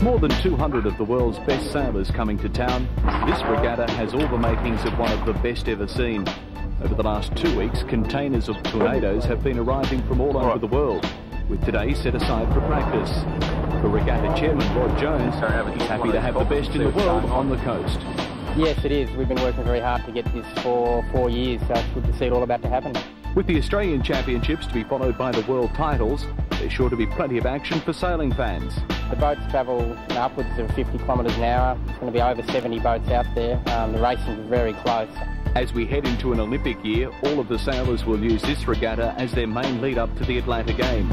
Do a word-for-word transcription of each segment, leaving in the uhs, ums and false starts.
more than two hundred of the world's best sailors coming to town, this regatta has all the makings of one of the best ever seen. Over the last two weeks, containers of tornadoes have been arriving from all over the world, with today set aside for practice. The regatta chairman, Rod Jones, is happy to have the best in the world on the coast. Yes, it is. We've been working very hard to get this for four years, so it's good to see it all about to happen. With the Australian Championships to be followed by the World Titles, there's sure to be plenty of action for sailing fans. The boats travel upwards of fifty kilometres an hour. There's going to be over seventy boats out there. Um, the racing is very close. As we head into an Olympic year, all of the sailors will use this regatta as their main lead-up to the Atlanta Games.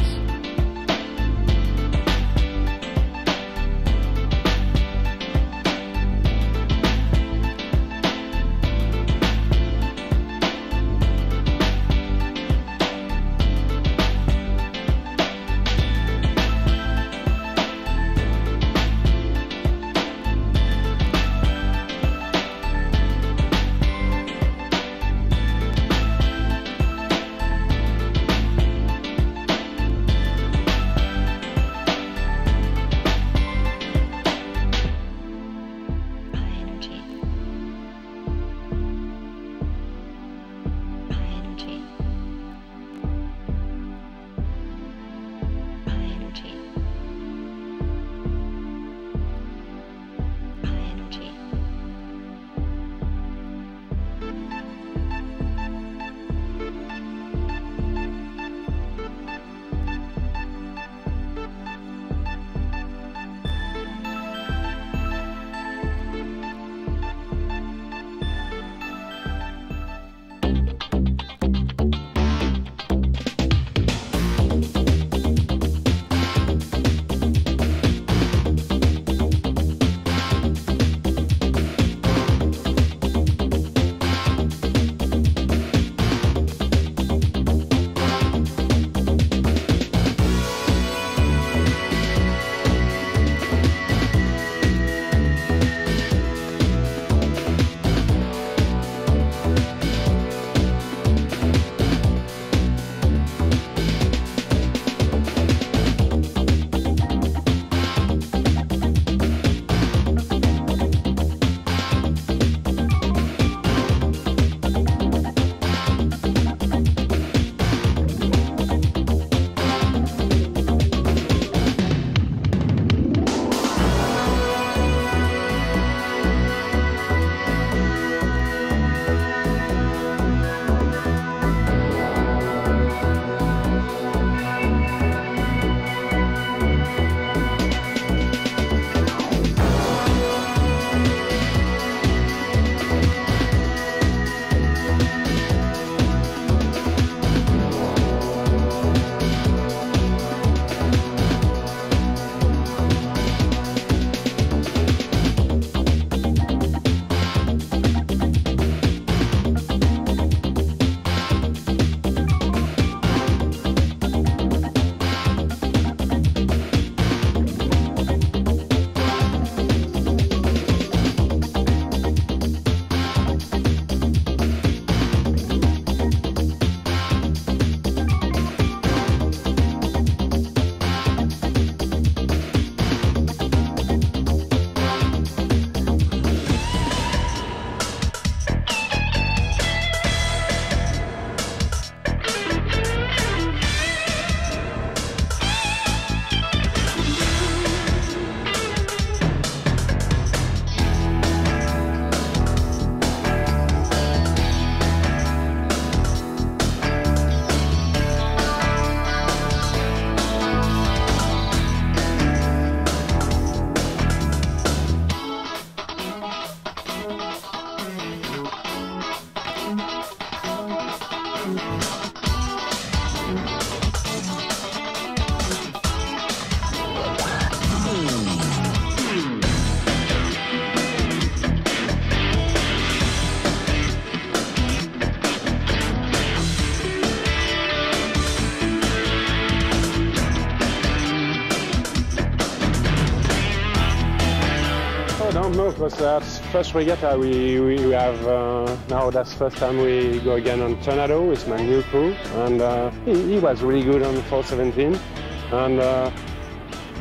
don't know, because that's first regatta we, we, we have uh, now. That's first time we go again on Tornado with my new crew, and uh, he, he was really good on four seventeen, and uh,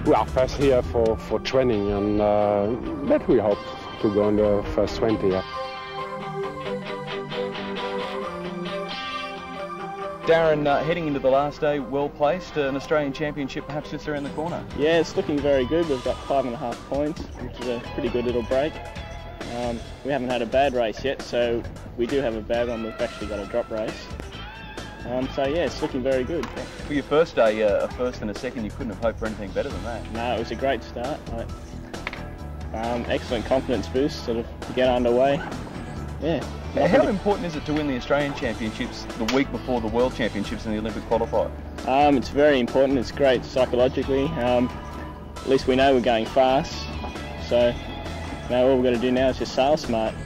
we are first here for, for training, and uh, but we hope to go in the first twenty. Yeah. Darren, uh, heading into the last day, well placed. Uh, an Australian Championship perhaps just around the corner. Yeah, it's looking very good. We've got five and a half points, which is a pretty good little break. Um, we haven't had a bad race yet, so we do have a bad one. We've actually got a drop race. Um, so yeah, it's looking very good. For your first day, uh, a first and a second, you couldn't have hoped for anything better than that. No, it was a great start. Like, um, excellent confidence boost sort of to get underway. Yeah. How important is it to win the Australian Championships the week before the World Championships and the Olympic qualifier? Um, it's very important. It's great psychologically. Um, at least we know we're going fast. So now all we've got to do now is just sail smart.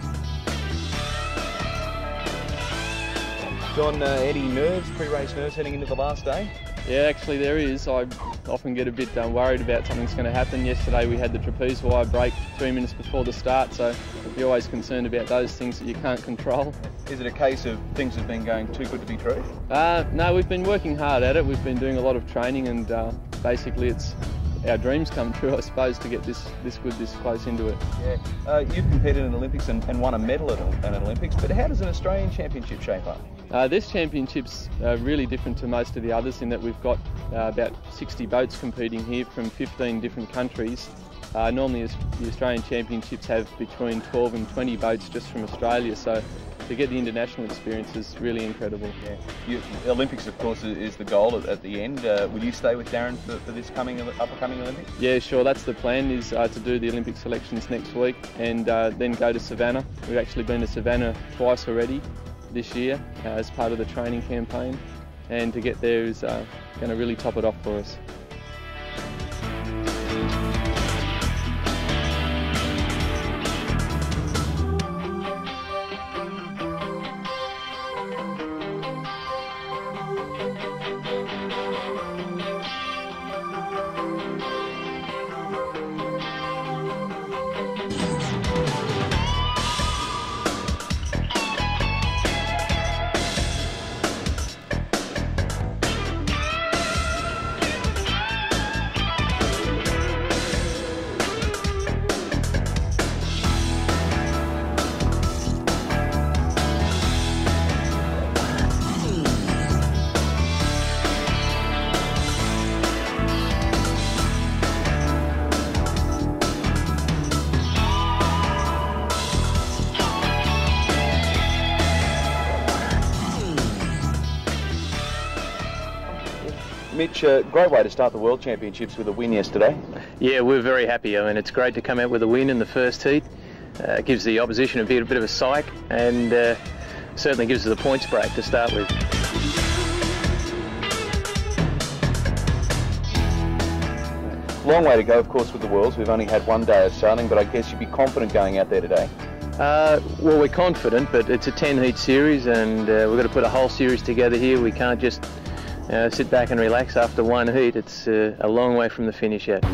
John, uh, any nerves, pre-race nerves heading into the last day? Yeah, actually there is. I often get a bit uh, worried about something's going to happen. Yesterday we had the trapeze wire break three minutes before the start, so you're always concerned about those things that you can't control. Is it a case of things have been going too good to be true? Uh, no, we've been working hard at it. We've been doing a lot of training, and uh, basically it's our dreams come true, I suppose, to get this this good, this close into it. Yeah. Uh, you've competed in Olympics and, and won a medal at an Olympics, but how does an Australian Championship shape up? Uh, this championship's uh, really different to most of the others in that we've got uh, about sixty boats competing here from fifteen different countries. Uh, normally the Australian Championships have between twelve and twenty boats just from Australia, so to get the international experience is really incredible. Yeah. You, the Olympics, of course, is the goal at, at the end. Uh, will you stay with Darren for, for this coming upcoming Olympics? Yeah, sure. That's the plan, is uh, to do the Olympic selections next week and uh, then go to Savannah. We've actually been to Savannah twice already this year uh, as part of the training campaign, and to get there is uh, going to really top it off for us. Mitch, uh, great way to start the World Championships with a win yesterday. Yeah, we're very happy. I mean, it's great to come out with a win in the first heat. Uh, it gives the opposition a bit, a bit of a psych, and uh, certainly gives us a points break to start with. Long way to go, of course, with the Worlds. We've only had one day of sailing, but I guess you'd be confident going out there today. Uh, well, we're confident, but it's a ten heat series, and uh, we've got to put a whole series together here. We can't just Uh, sit back and relax after one heat. It's uh, a long way from the finish yet.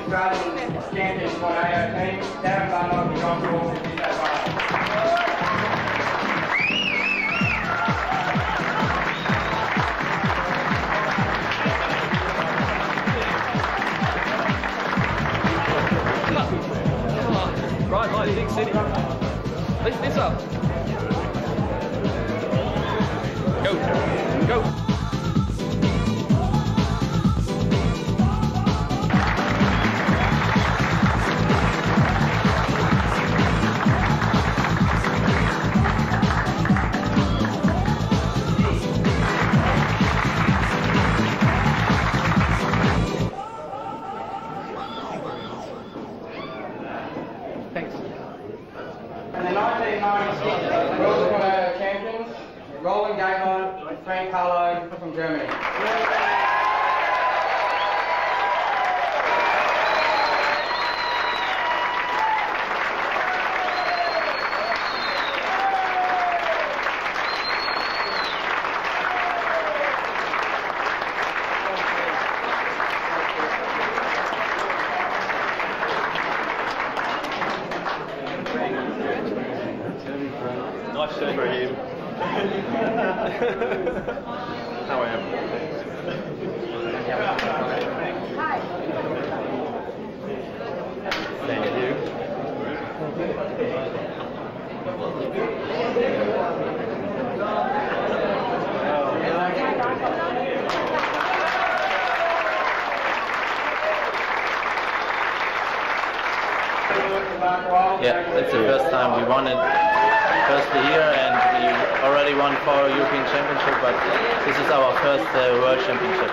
Australian champion Tornado team, Darren Barnott and John Paul from New South Wales. Right, right, big city. Lift this up. Go, go. And the nineteen ninety-six World Tornado champions, Roland Gagnon and Frank Carlo from Germany. Nice shirt for him. How I am. Thank you. Yeah, it's the first time we won it. Firstly here, and we already won for European Championship, but this is our first uh, World Championship.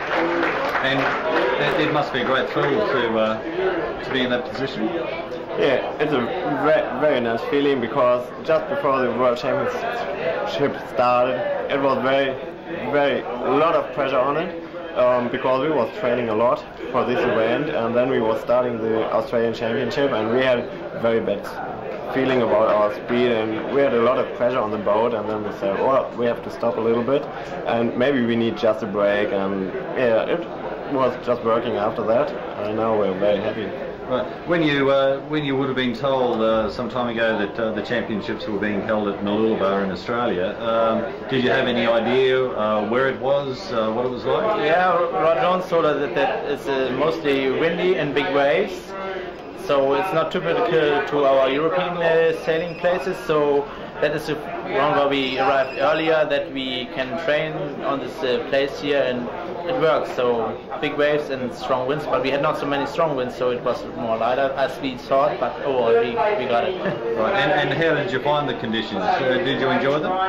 And it, it must be a great thrill to uh, to be in that position. Yeah, it's a very, very nice feeling, because just before the World Championship started, it was very, very a lot of pressure on it. Um, because we was training a lot for this event, and then we was starting the Australian Championship, and we had very bad feeling about our speed, and we had a lot of pressure on the boat, and then we said, well, we have to stop a little bit, and maybe we need just a break, and yeah, it was just working after that, and now we're very happy. Right. When you uh, when you would have been told uh, some time ago that uh, the championships were being held at Mooloolaba in Australia, um, did you have any idea uh, where it was, uh, what it was like? Yeah, Rod Jones told us that, that it's uh, mostly windy and big waves, so it's not typical to our European uh, sailing places, so that is the one where we arrived earlier, that we can train on this uh, place here, and it works. So big waves and strong winds, but we had not so many strong winds, so it was more lighter as we thought, but overall we, we got it. Right. And, and how did you find the conditions? Uh, did you enjoy them?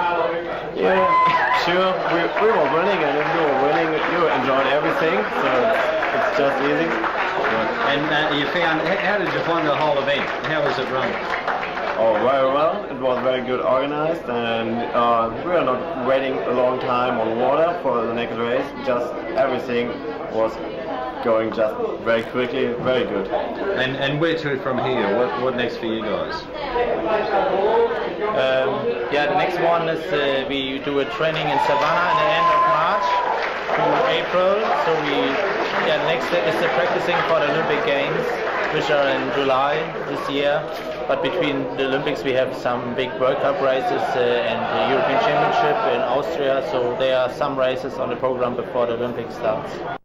Yeah, sure. We, we were winning, and if you were winning, you enjoyed everything, so it's just easy. Right. And uh, you found, how did you find the whole event? How was it run? Oh, very well. It was very good organized, and uh, we were not waiting a long time on water for the next race. Just everything was going just very quickly, very good. And and where to from here? What what next for you guys? Um, yeah, the next one is uh, we do a training in Savannah in the end of March to April. So we yeah next step is the practicing for the Olympic Games, which are in July this year. But between the Olympics we have some big World Cup races uh, and the European Championship in Austria, so there are some races on the program before the Olympics starts.